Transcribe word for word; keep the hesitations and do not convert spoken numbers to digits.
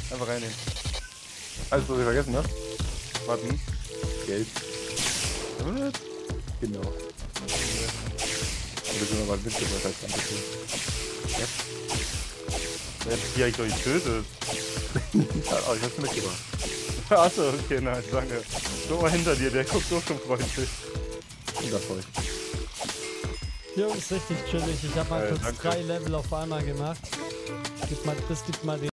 Einfach reinnehmen. Alles, was ich vergessen hab. Warten. Geld. Genau. Oder sind wir mal mitgebracht als Dankeschön. Ja? Wer hat die eigentlich euch getötet? Ja, aber ich hab's mitgebracht. Achso, okay, nice, danke. Guck mal hinter dir, der guckt auch schon freundlich. Wundervoll. Jo, ist richtig chillig. Ich habe mal Äh, kurz danke. drei Level auf einmal gemacht. Gib mal, das gibt mal den